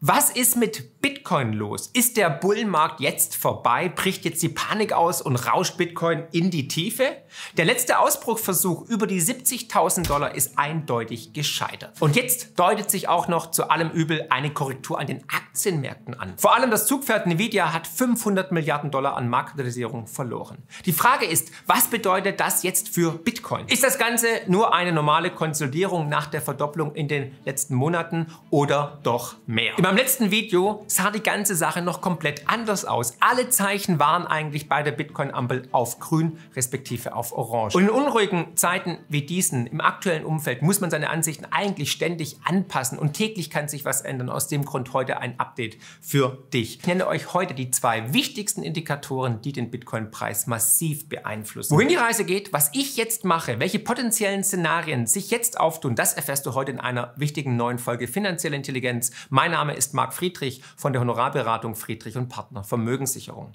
Was ist mit Bitcoin los? Ist der Bullenmarkt jetzt vorbei? Bricht jetzt die Panik aus und rauscht Bitcoin in die Tiefe? Der letzte Ausbruchversuch über die $70.000 ist eindeutig gescheitert. Und jetzt deutet sich auch noch zu allem Übel eine Korrektur an den Aktienmärkten an. Vor allem das Zugpferd Nvidia hat $500 Milliarden an Marktkapitalisierung verloren. Die Frage ist, was bedeutet das jetzt für Bitcoin? Ist das Ganze nur eine normale Konsolidierung nach der Verdopplung in den letzten Monaten oder doch mehr? In meinem letzten Video sah die ganze Sache noch komplett anders aus. Alle Zeichen waren eigentlich bei der Bitcoin-Ampel auf grün respektive auf orange. Und in unruhigen Zeiten wie diesen, im aktuellen Umfeld, muss man seine Ansichten eigentlich ständig anpassen und täglich kann sich was ändern. Aus dem Grund heute ein Update für dich. Ich nenne euch heute die 2 wichtigsten Indikatoren, die den Bitcoin-Preis massiv beeinflussen. Wohin die Reise geht, was ich jetzt mache, welche potenziellen Szenarien sich jetzt auftun, das erfährst du heute in einer wichtigen neuen Folge Finanzielle Intelligenz. Mein Name ist Marc Friedrich von der Honorarberatung Friedrich & Partner Vermögenssicherung.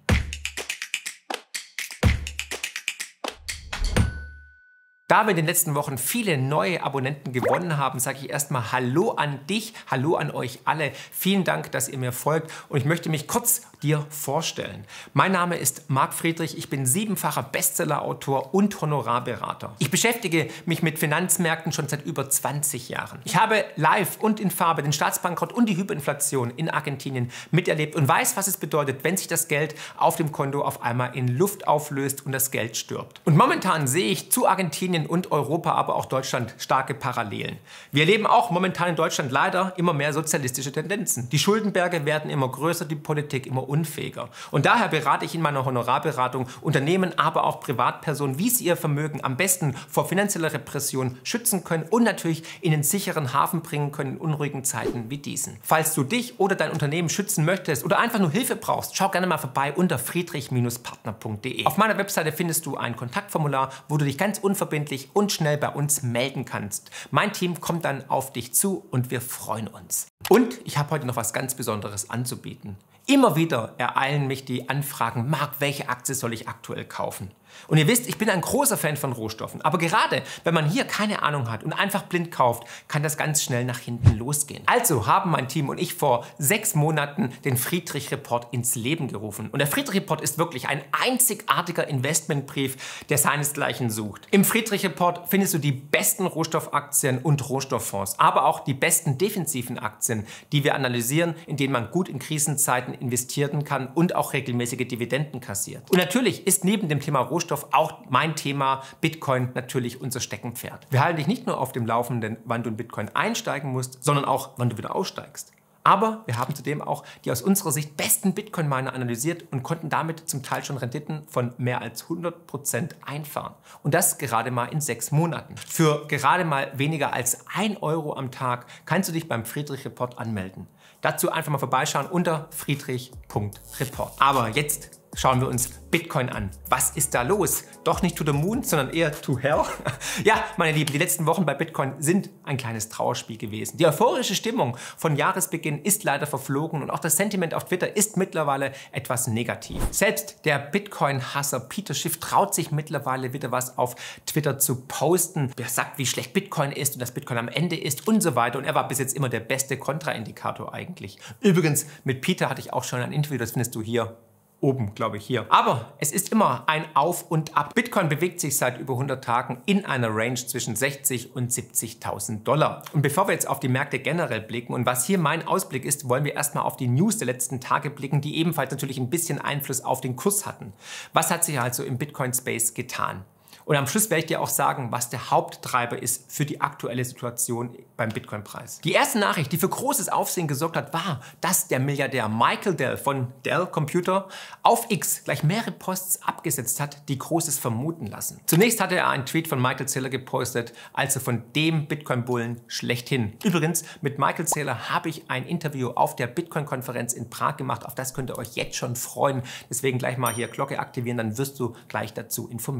Da wir in den letzten Wochen viele neue Abonnenten gewonnen haben, sage ich erstmal Hallo an dich, Hallo an euch alle. Vielen Dank, dass ihr mir folgt und ich möchte mich kurz dir vorstellen. Mein Name ist Marc Friedrich, ich bin 7-facher Bestsellerautor und Honorarberater. Ich beschäftige mich mit Finanzmärkten schon seit über 20 Jahren. Ich habe live und in Farbe den Staatsbankrott und die Hyperinflation in Argentinien miterlebt und weiß, was es bedeutet, wenn sich das Geld auf dem Konto auf einmal in Luft auflöst und das Geld stirbt. Und momentan sehe ich zu Argentinien und Europa, aber auch Deutschland starke Parallelen. Wir erleben auch momentan in Deutschland leider immer mehr sozialistische Tendenzen. Die Schuldenberge werden immer größer, die Politik immer unfähiger. Und daher berate ich in meiner Honorarberatung Unternehmen, aber auch Privatpersonen, wie sie ihr Vermögen am besten vor finanzieller Repression schützen können und natürlich in den sicheren Hafen bringen können in unruhigen Zeiten wie diesen. Falls du dich oder dein Unternehmen schützen möchtest oder einfach nur Hilfe brauchst, schau gerne mal vorbei unter friedrich-partner.de. Auf meiner Webseite findest du ein Kontaktformular, wo du dich ganz unverbindlich und schnell bei uns melden kannst. Mein Team kommt dann auf dich zu und wir freuen uns. Und ich habe heute noch was ganz Besonderes anzubieten. Immer wieder ereilen mich die Anfragen, Marc, welche Aktie soll ich aktuell kaufen? Und ihr wisst, ich bin ein großer Fan von Rohstoffen. Aber gerade wenn man hier keine Ahnung hat und einfach blind kauft, kann das ganz schnell nach hinten losgehen. Also haben mein Team und ich vor 6 Monaten den Friedrich Report ins Leben gerufen. Und der Friedrich Report ist wirklich ein einzigartiger Investmentbrief, der seinesgleichen sucht. Im Friedrich Report findest du die besten Rohstoffaktien und Rohstofffonds, aber auch die besten defensiven Aktien, die wir analysieren, in denen man gut in Krisenzeiten investieren kann und auch regelmäßige Dividenden kassiert. Und natürlich ist neben dem Thema Rohstoff auch mein Thema Bitcoin natürlich unser Steckenpferd. Wir halten dich nicht nur auf dem Laufenden, wann du in Bitcoin einsteigen musst, sondern auch, wann du wieder aussteigst. Aber wir haben zudem auch die aus unserer Sicht besten Bitcoin-Miner analysiert und konnten damit zum Teil schon Renditen von mehr als 100% einfahren. Und das gerade mal in 6 Monaten. Für gerade mal weniger als 1 Euro am Tag kannst du dich beim Friedrich Report anmelden. Dazu einfach mal vorbeischauen unter friedrich.report. Aber jetzt schauen wir uns Bitcoin an. Was ist da los? Doch nicht to the moon, sondern eher to hell. Ja, meine Lieben, die letzten Wochen bei Bitcoin sind ein kleines Trauerspiel gewesen. Die euphorische Stimmung von Jahresbeginn ist leider verflogen und auch das Sentiment auf Twitter ist mittlerweile etwas negativ. Selbst der Bitcoin-Hasser Peter Schiff traut sich mittlerweile wieder was auf Twitter zu posten. Er sagt, wie schlecht Bitcoin ist und dass Bitcoin am Ende ist und so weiter. Und er war bis jetzt immer der beste Kontraindikator eigentlich. Übrigens, mit Peter hatte ich auch schon ein Interview, das findest du hier oben, glaube ich, hier. Aber es ist immer ein Auf und Ab. Bitcoin bewegt sich seit über 100 Tagen in einer Range zwischen 60.000 und 70.000 $. Und bevor wir jetzt auf die Märkte generell blicken und was hier mein Ausblick ist, wollen wir erstmal auf die News der letzten Tage blicken, die ebenfalls natürlich ein bisschen Einfluss auf den Kurs hatten. Was hat sich also im Bitcoin-Space getan? Und am Schluss werde ich dir auch sagen, was der Haupttreiber ist für die aktuelle Situation beim Bitcoin-Preis. Die erste Nachricht, die für großes Aufsehen gesorgt hat, war, dass der Milliardär Michael Dell von Dell Computer auf X gleich mehrere Posts abgesetzt hat, die Großes vermuten lassen. Zunächst hatte er einen Tweet von Michael Saylor gepostet, also von dem Bitcoin-Bullen schlechthin. Übrigens, mit Michael Saylor habe ich ein Interview auf der Bitcoin-Konferenz in Prag gemacht. Auf das könnt ihr euch jetzt schon freuen. Deswegen gleich mal hier Glocke aktivieren, dann wirst du gleich dazu informiert.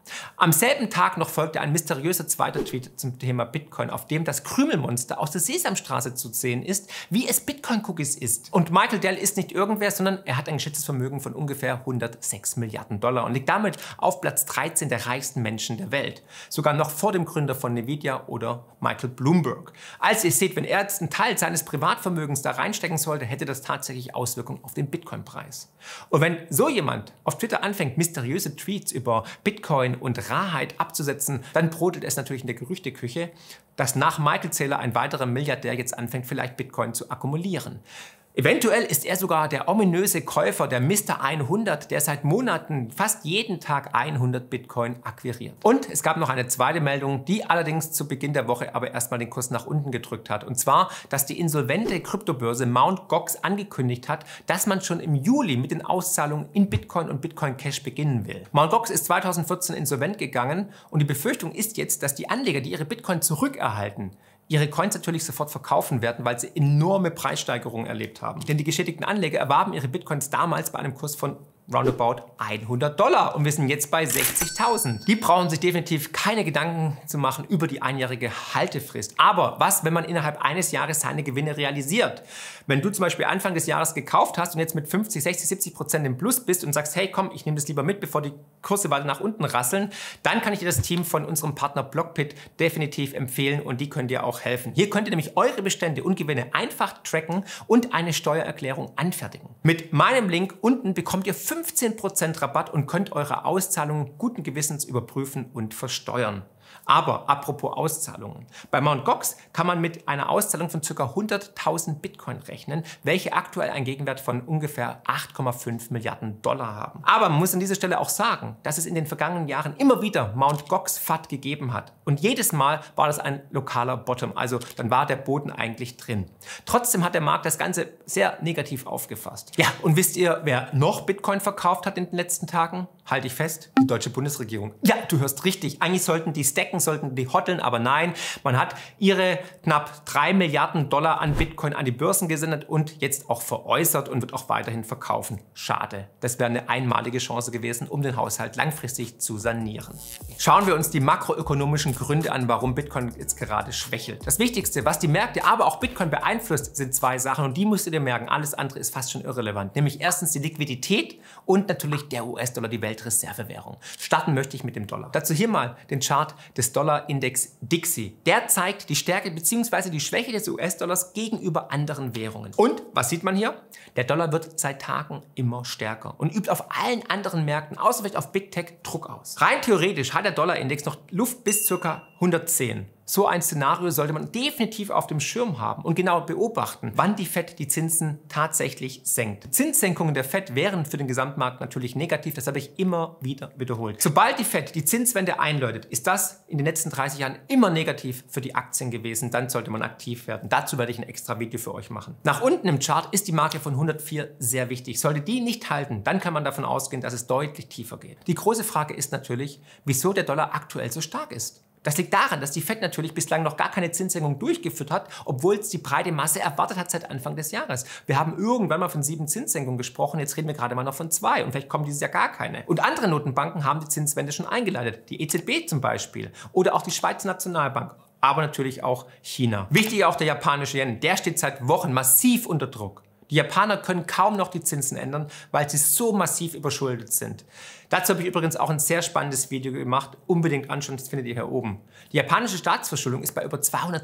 Am selben Tag noch folgte ein mysteriöser zweiter Tweet zum Thema Bitcoin, auf dem das Krümelmonster aus der Sesamstraße zu sehen ist, wie es Bitcoin-Cookies ist. Und Michael Dell ist nicht irgendwer, sondern er hat ein geschätztes Vermögen von ungefähr 106 Milliarden Dollar und liegt damit auf Platz 13 der reichsten Menschen der Welt. Sogar noch vor dem Gründer von Nvidia oder Michael Bloomberg. Also ihr seht, wenn er jetzt einen Teil seines Privatvermögens da reinstecken sollte, hätte das tatsächlich Auswirkungen auf den Bitcoin-Preis. Und wenn so jemand auf Twitter anfängt, mysteriöse Tweets über Bitcoin und Wahrheit abzusetzen, dann brodelt es natürlich in der Gerüchteküche, dass nach Michael Saylor ein weiterer Milliardär jetzt anfängt, vielleicht Bitcoin zu akkumulieren. Eventuell ist er sogar der ominöse Käufer, der Mr. 100, der seit Monaten fast jeden Tag 100 Bitcoin akquiriert. Und es gab noch eine zweite Meldung, die allerdings zu Beginn der Woche aber erstmal den Kurs nach unten gedrückt hat. Und zwar, dass die insolvente Kryptobörse Mt. Gox angekündigt hat, dass man schon im Juli mit den Auszahlungen in Bitcoin und Bitcoin Cash beginnen will. Mt. Gox ist 2014 insolvent gegangen und die Befürchtung ist jetzt, dass die Anleger, die ihre Bitcoin zurückerhalten, ihre Coins natürlich sofort verkaufen werden, weil sie enorme Preissteigerungen erlebt haben. Denn die geschädigten Anleger erwarben ihre Bitcoins damals bei einem Kurs von roundabout 100 Dollar und wir sind jetzt bei 60.000. Die brauchen sich definitiv keine Gedanken zu machen über die einjährige Haltefrist. Aber was, wenn man innerhalb eines Jahres seine Gewinne realisiert? Wenn du zum Beispiel Anfang des Jahres gekauft hast und jetzt mit 50, 60, 70% im Plus bist und sagst, hey komm, ich nehme das lieber mit, bevor die Kurse weiter nach unten rasseln, dann kann ich dir das Team von unserem Partner Blockbit definitiv empfehlen und die können dir auch helfen. Hier könnt ihr nämlich eure Bestände und Gewinne einfach tracken und eine Steuererklärung anfertigen. Mit meinem Link unten bekommt ihr 15% Rabatt und könnt eure Auszahlungen guten Gewissens überprüfen und versteuern. Aber apropos Auszahlungen. Bei Mt. Gox kann man mit einer Auszahlung von ca. 100.000 Bitcoin rechnen, welche aktuell einen Gegenwert von ungefähr 8,5 Milliarden Dollar haben. Aber man muss an dieser Stelle auch sagen, dass es in den vergangenen Jahren immer wieder Mt. Gox FAT gegeben hat. Und jedes Mal war das ein lokaler Bottom, also dann war der Boden eigentlich drin. Trotzdem hat der Markt das Ganze sehr negativ aufgefasst. Ja, und wisst ihr, wer noch Bitcoin verkauft hat in den letzten Tagen? Halte ich fest, die deutsche Bundesregierung. Ja, du hörst richtig. Eigentlich sollten die stacken, sollten die hoddeln, aber nein, man hat ihre knapp 3 Milliarden Dollar an Bitcoin an die Börsen gesendet und jetzt auch veräußert und wird auch weiterhin verkaufen. Schade. Das wäre eine einmalige Chance gewesen, um den Haushalt langfristig zu sanieren. Schauen wir uns die makroökonomischen Gründe an, warum Bitcoin jetzt gerade schwächelt. Das Wichtigste, was die Märkte, aber auch Bitcoin beeinflusst, sind zwei Sachen und die musst du dir merken. Alles andere ist fast schon irrelevant. Nämlich erstens die Liquidität und natürlich der US-Dollar, die Weltreservewährung. Starten möchte ich mit dem Dollar. Dazu hier mal den Chart des Dollarindex DXY. Der zeigt die Stärke bzw. die Schwäche des US-Dollars gegenüber anderen Währungen. Und was sieht man hier? Der Dollar wird seit Tagen immer stärker und übt auf allen anderen Märkten, außer vielleicht auf Big Tech, Druck aus. Rein theoretisch hat der Dollarindex noch Luft bis ca. 110. So ein Szenario sollte man definitiv auf dem Schirm haben und genau beobachten, wann die Fed die Zinsen tatsächlich senkt. Zinssenkungen der Fed wären für den Gesamtmarkt natürlich negativ, das habe ich immer wieder wiederholt. Sobald die Fed die Zinswende einläutet, ist das in den letzten 30 Jahren immer negativ für die Aktien gewesen. Dann sollte man aktiv werden. Dazu werde ich ein extra Video für euch machen. Nach unten im Chart ist die Marke von 104 sehr wichtig. Sollte die nicht halten, dann kann man davon ausgehen, dass es deutlich tiefer geht. Die große Frage ist natürlich, wieso der Dollar aktuell so stark ist. Das liegt daran, dass die Fed natürlich bislang noch gar keine Zinssenkung durchgeführt hat, obwohl es die breite Masse erwartet hat seit Anfang des Jahres. Wir haben irgendwann mal von 7 Zinssenkungen gesprochen, jetzt reden wir gerade mal noch von 2 und vielleicht kommen dieses Jahr gar keine. Und andere Notenbanken haben die Zinswende schon eingeleitet, die EZB zum Beispiel oder auch die Schweizer Nationalbank. Aber natürlich auch China. Wichtig auch der japanische Yen, der steht seit Wochen massiv unter Druck. Die Japaner können kaum noch die Zinsen ändern, weil sie so massiv überschuldet sind. Dazu habe ich übrigens auch ein sehr spannendes Video gemacht. Unbedingt anschauen, das findet ihr hier oben. Die japanische Staatsverschuldung ist bei über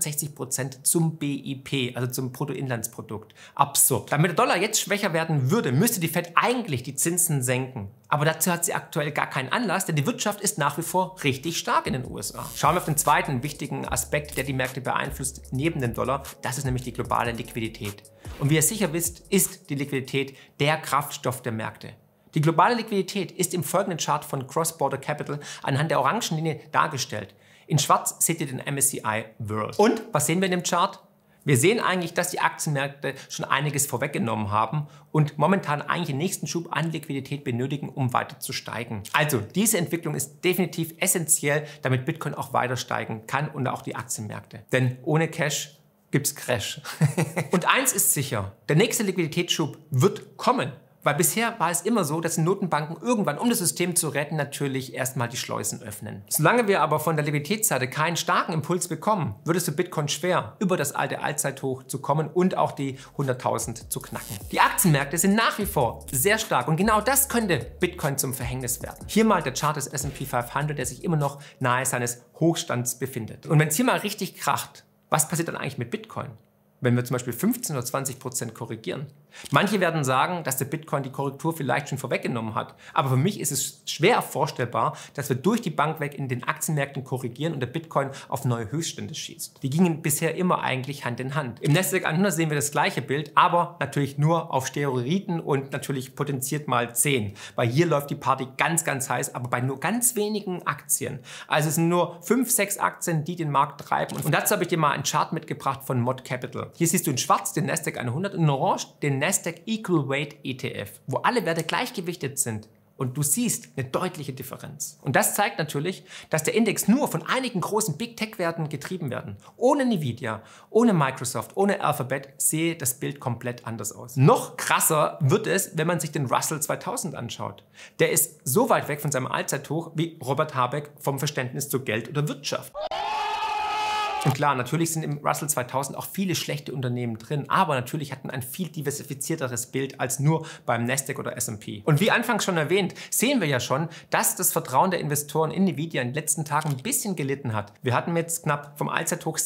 260% zum BIP, also zum Bruttoinlandsprodukt. Absurd. Damit der Dollar jetzt schwächer werden würde, müsste die Fed eigentlich die Zinsen senken. Aber dazu hat sie aktuell gar keinen Anlass, denn die Wirtschaft ist nach wie vor richtig stark in den USA. Schauen wir auf den zweiten wichtigen Aspekt, der die Märkte beeinflusst, neben dem Dollar. Das ist nämlich die globale Liquidität. Und wie ihr sicher wisst, ist die Liquidität der Kraftstoff der Märkte. Die globale Liquidität ist im folgenden Chart von Cross Border Capital anhand der orangen Linie dargestellt. In schwarz seht ihr den MSCI World. Und was sehen wir in dem Chart? Wir sehen eigentlich, dass die Aktienmärkte schon einiges vorweggenommen haben und momentan eigentlich den nächsten Schub an Liquidität benötigen, um weiter zu steigen. Also diese Entwicklung ist definitiv essentiell, damit Bitcoin auch weiter steigen kann und auch die Aktienmärkte. Denn ohne Cash gibt's Crash. Und eins ist sicher, der nächste Liquiditätsschub wird kommen. Weil bisher war es immer so, dass die Notenbanken irgendwann, um das System zu retten, natürlich erstmal die Schleusen öffnen. Solange wir aber von der Liquiditätsseite keinen starken Impuls bekommen, wird es für Bitcoin schwer, über das alte Allzeithoch zu kommen und auch die 100.000 zu knacken. Die Aktienmärkte sind nach wie vor sehr stark und genau das könnte Bitcoin zum Verhängnis werden. Hier mal der Chart des S&P 500, der sich immer noch nahe seines Hochstands befindet. Und wenn es hier mal richtig kracht, was passiert dann eigentlich mit Bitcoin? Wenn wir zum Beispiel 15 oder 20% korrigieren. Manche werden sagen, dass der Bitcoin die Korrektur vielleicht schon vorweggenommen hat. Aber für mich ist es schwer vorstellbar, dass wir durch die Bank weg in den Aktienmärkten korrigieren und der Bitcoin auf neue Höchststände schießt. Die gingen bisher immer eigentlich Hand in Hand. Im Nasdaq 100 sehen wir das gleiche Bild, aber natürlich nur auf Steroiden und natürlich potenziert mal 10. Weil hier läuft die Party ganz, ganz heiß, aber bei nur ganz wenigen Aktien. Also es sind nur 5, 6 Aktien, die den Markt treiben. Und dazu habe ich dir mal einen Chart mitgebracht von Mod Capital. Hier siehst du in schwarz den Nasdaq 100 und in orange den Nasdaq Equal Weight ETF, wo alle Werte gleichgewichtet sind. Und du siehst eine deutliche Differenz. Und das zeigt natürlich, dass der Index nur von einigen großen Big Tech-Werten getrieben werden. Ohne Nvidia, ohne Microsoft, ohne Alphabet sehe das Bild komplett anders aus. Noch krasser wird es, wenn man sich den Russell 2000 anschaut. Der ist so weit weg von seinem Allzeithoch wie Robert Habeck vom Verständnis zu Geld oder Wirtschaft. Und klar, natürlich sind im Russell 2000 auch viele schlechte Unternehmen drin, aber natürlich hatten ein viel diversifizierteres Bild als nur beim Nasdaq oder S&P. Und wie anfangs schon erwähnt, sehen wir ja schon, dass das Vertrauen der Investoren in Nvidia in den letzten Tagen ein bisschen gelitten hat. Wir hatten jetzt knapp vom Allzeithoch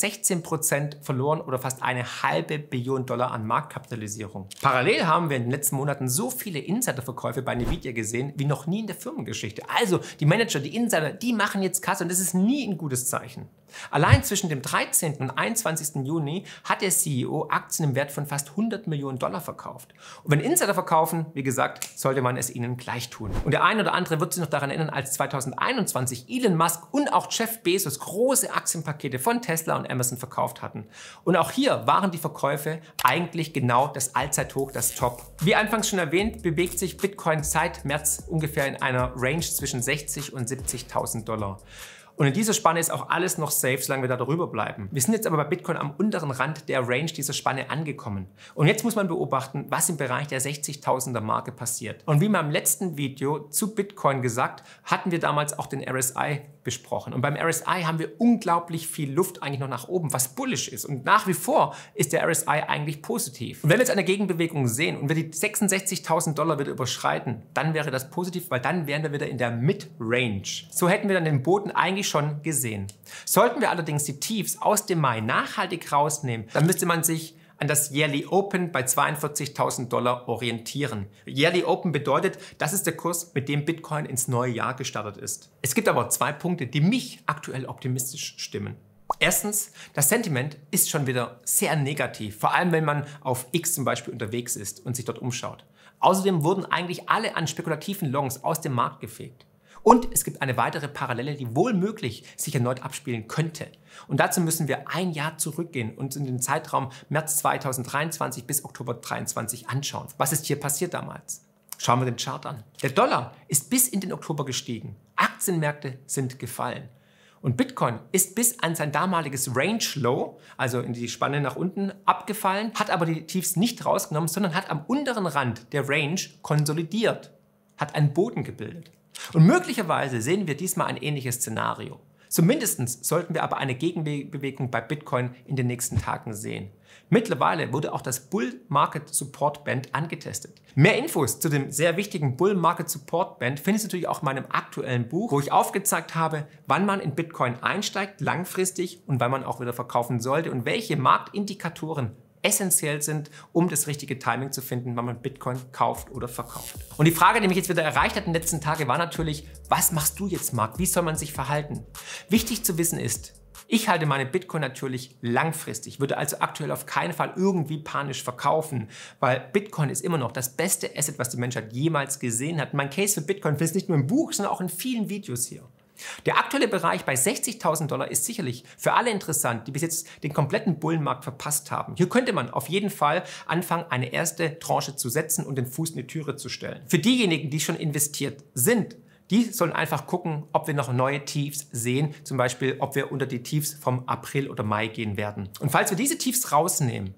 16% verloren oder fast $500 Million an Marktkapitalisierung. Parallel haben wir in den letzten Monaten so viele Insiderverkäufe bei Nvidia gesehen wie noch nie in der Firmengeschichte. Also die Manager, die Insider, die machen jetzt Kasse und das ist nie ein gutes Zeichen. Allein zwischen dem 13. und 21. Juni hat der CEO Aktien im Wert von fast $100 Millionen verkauft. Und wenn Insider verkaufen, wie gesagt, sollte man es ihnen gleich tun. Und der eine oder andere wird sich noch daran erinnern, als 2021 Elon Musk und auch Jeff Bezos große Aktienpakete von Tesla und Amazon verkauft hatten. Und auch hier waren die Verkäufe eigentlich genau das Allzeithoch, das Top. Wie anfangs schon erwähnt, bewegt sich Bitcoin seit März ungefähr in einer Range zwischen 60.000 und 70.000 $. Und in dieser Spanne ist auch alles noch safe, solange wir da darüber bleiben. Wir sind jetzt aber bei Bitcoin am unteren Rand der Range dieser Spanne angekommen. Und jetzt muss man beobachten, was im Bereich der 60.000er Marke passiert. Und wie in meinem letzten Video zu Bitcoin gesagt, hatten wir damals auch den RSI besprochen. Und beim RSI haben wir unglaublich viel Luft eigentlich noch nach oben, was bullish ist. Und nach wie vor ist der RSI eigentlich positiv. Und wenn wir jetzt eine Gegenbewegung sehen und wir die 66.000 $ wieder überschreiten, dann wäre das positiv, weil dann wären wir wieder in der Mid-Range. So hätten wir dann den Boden eigentlich schon gesehen. Sollten wir allerdings die Tiefs aus dem Mai nachhaltig rausnehmen, dann müsste man sich an das Yearly Open bei 42.000 $ orientieren. Yearly Open bedeutet, das ist der Kurs, mit dem Bitcoin ins neue Jahr gestartet ist. Es gibt aber 2 Punkte, die mich aktuell optimistisch stimmen. Erstens, das Sentiment ist schon wieder sehr negativ, vor allem wenn man auf X zum Beispiel unterwegs ist und sich dort umschaut. Außerdem wurden eigentlich alle an spekulativen Longs aus dem Markt gefegt. Und es gibt eine weitere Parallele, die wohl möglich sich erneut abspielen könnte. Und dazu müssen wir ein Jahr zurückgehen und in den Zeitraum März 2023 bis Oktober 2023 anschauen. Was ist hier passiert damals? Schauen wir den Chart an. Der Dollar ist bis in den Oktober gestiegen. Aktienmärkte sind gefallen. Und Bitcoin ist bis an sein damaliges Range Low, also in die Spanne nach unten, abgefallen, hat aber die Tiefs nicht rausgenommen, sondern hat am unteren Rand der Range konsolidiert, hat einen Boden gebildet. Und möglicherweise sehen wir diesmal ein ähnliches Szenario. Zumindest sollten wir aber eine Gegenbewegung bei Bitcoin in den nächsten Tagen sehen. Mittlerweile wurde auch das Bull Market Support Band angetestet. Mehr Infos zu dem sehr wichtigen Bull Market Support Band findest du natürlich auch in meinem aktuellen Buch, wo ich aufgezeigt habe, wann man in Bitcoin einsteigt, langfristig, und wann man auch wieder verkaufen sollte und welche Marktindikatoren essentiell sind, um das richtige Timing zu finden, wann man Bitcoin kauft oder verkauft. Und die Frage, die mich jetzt wieder erreicht hat in den letzten Tagen, war natürlich, was machst du jetzt, Marc? Wie soll man sich verhalten? Wichtig zu wissen ist, ich halte meine Bitcoin natürlich langfristig, würde also aktuell auf keinen Fall irgendwie panisch verkaufen, weil Bitcoin ist immer noch das beste Asset, was die Menschheit jemals gesehen hat. Mein Case für Bitcoin findest du nicht nur im Buch, sondern auch in vielen Videos hier. Der aktuelle Bereich bei 60.000 $ ist sicherlich für alle interessant, die bis jetzt den kompletten Bullenmarkt verpasst haben. Hier könnte man auf jeden Fall anfangen, eine erste Tranche zu setzen und den Fuß in die Türe zu stellen. Für diejenigen, die schon investiert sind, die sollen einfach gucken, ob wir noch neue Tiefs sehen, zum Beispiel, ob wir unter die Tiefs vom April oder Mai gehen werden. Und falls wir diese Tiefs rausnehmen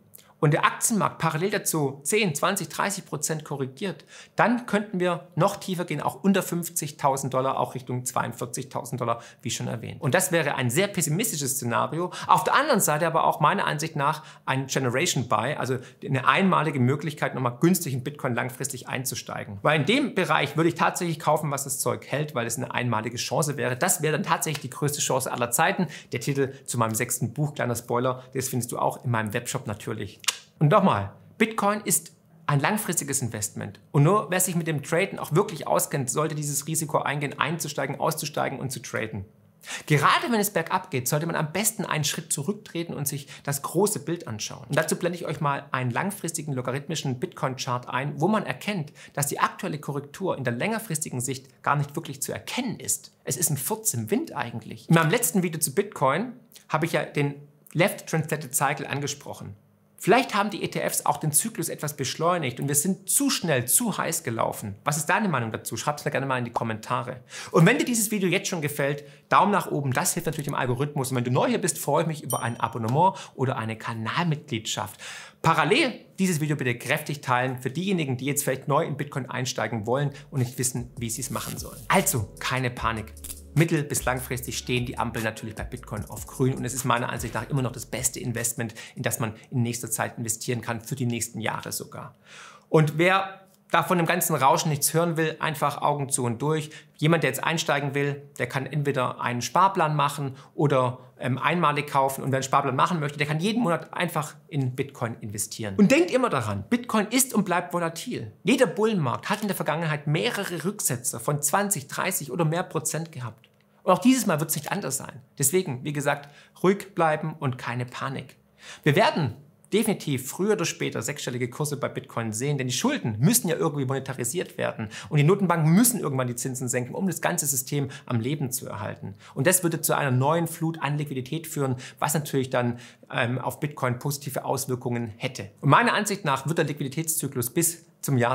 und der Aktienmarkt parallel dazu 10, 20, 30% korrigiert, dann könnten wir noch tiefer gehen, auch unter 50.000 $, auch Richtung 42.000 $, wie schon erwähnt. Und das wäre ein sehr pessimistisches Szenario. Auf der anderen Seite aber auch meiner Ansicht nach ein Generation Buy, also eine einmalige Möglichkeit, nochmal günstig in Bitcoin langfristig einzusteigen. Weil in dem Bereich würde ich tatsächlich kaufen, was das Zeug hält, weil es eine einmalige Chance wäre. Das wäre dann tatsächlich die größte Chance aller Zeiten. Der Titel zu meinem 6. Buch, kleiner Spoiler, das findest du auch in meinem Webshop natürlich. Und nochmal, Bitcoin ist ein langfristiges Investment. Und nur wer sich mit dem Traden auch wirklich auskennt, sollte dieses Risiko eingehen, einzusteigen, auszusteigen und zu traden. Gerade wenn es bergab geht, sollte man am besten einen Schritt zurücktreten und sich das große Bild anschauen. Und dazu blende ich euch mal einen langfristigen logarithmischen Bitcoin-Chart ein, wo man erkennt, dass die aktuelle Korrektur in der längerfristigen Sicht gar nicht wirklich zu erkennen ist. Es ist ein Furz im Wind eigentlich. In meinem letzten Video zu Bitcoin habe ich ja den Left Translated Cycle angesprochen. Vielleicht haben die ETFs auch den Zyklus etwas beschleunigt und wir sind zu schnell, zu heiß gelaufen. Was ist deine Meinung dazu? Schreib es mir gerne mal in die Kommentare. Und wenn dir dieses Video jetzt schon gefällt, Daumen nach oben, das hilft natürlich dem Algorithmus. Und wenn du neu hier bist, freue ich mich über ein Abonnement oder eine Kanalmitgliedschaft. Parallel dieses Video bitte kräftig teilen für diejenigen, die jetzt vielleicht neu in Bitcoin einsteigen wollen und nicht wissen, wie sie es machen sollen. Also, keine Panik. Mittel- bis langfristig stehen die Ampeln natürlich bei Bitcoin auf grün und es ist meiner Ansicht nach immer noch das beste Investment, in das man in nächster Zeit investieren kann, für die nächsten Jahre sogar. Und wer da von dem ganzen Rauschen nichts hören will, einfach Augen zu und durch. Jemand, der jetzt einsteigen will, der kann entweder einen Sparplan machen oder einmalig kaufen. Und wer einen Sparplan machen möchte, der kann jeden Monat einfach in Bitcoin investieren. Und denkt immer daran, Bitcoin ist und bleibt volatil. Jeder Bullenmarkt hat in der Vergangenheit mehrere Rücksetzer von 20, 30 oder mehr Prozent gehabt. Und auch dieses Mal wird es nicht anders sein. Deswegen, wie gesagt, ruhig bleiben und keine Panik. Wir werden definitiv früher oder später sechsstellige Kurse bei Bitcoin sehen, denn die Schulden müssen ja irgendwie monetarisiert werden und die Notenbanken müssen irgendwann die Zinsen senken, um das ganze System am Leben zu erhalten. Und das würde zu einer neuen Flut an Liquidität führen, was natürlich dann auf Bitcoin positive Auswirkungen hätte. Und meiner Ansicht nach wird der Liquiditätszyklus bis zum Jahr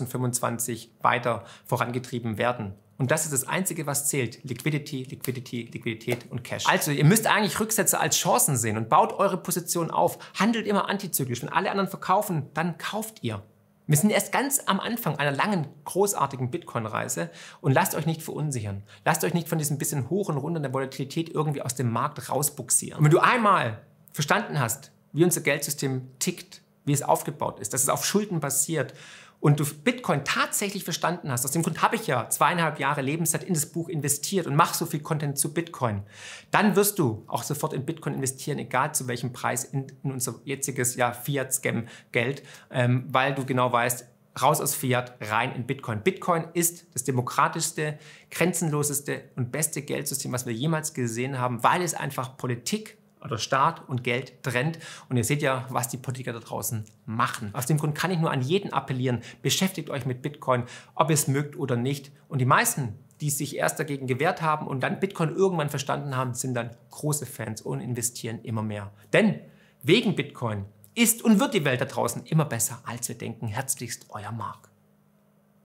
2025 weiter vorangetrieben werden. Und das ist das Einzige, was zählt. Liquidity, Liquidity, Liquidität und Cash. Also ihr müsst eigentlich Rücksätze als Chancen sehen und baut eure Position auf. Handelt immer antizyklisch. Wenn alle anderen verkaufen, dann kauft ihr. Wir sind erst ganz am Anfang einer langen, großartigen Bitcoin-Reise und lasst euch nicht verunsichern. Lasst euch nicht von diesem bisschen hoch und runter der Volatilität irgendwie aus dem Markt rausbuxieren. Und wenn du einmal verstanden hast, wie unser Geldsystem tickt, wie es aufgebaut ist, dass es auf Schulden basiert und du Bitcoin tatsächlich verstanden hast, aus dem Grund habe ich ja 2,5 Jahre Lebenszeit in das Buch investiert und mache so viel Content zu Bitcoin, dann wirst du auch sofort in Bitcoin investieren, egal zu welchem Preis in unser jetziges Fiat-Scam-Geld, weil du genau weißt, raus aus Fiat, rein in Bitcoin. Bitcoin ist das demokratischste, grenzenloseste und beste Geldsystem, was wir jemals gesehen haben, weil es einfach Politik oder Staat und Geld trennt. Und ihr seht ja, was die Politiker da draußen machen. Aus dem Grund kann ich nur an jeden appellieren, beschäftigt euch mit Bitcoin, ob ihr es mögt oder nicht. Und die meisten, die sich erst dagegen gewehrt haben und dann Bitcoin irgendwann verstanden haben, sind dann große Fans und investieren immer mehr. Denn wegen Bitcoin ist und wird die Welt da draußen immer besser, als wir denken. Herzlichst, euer Marc.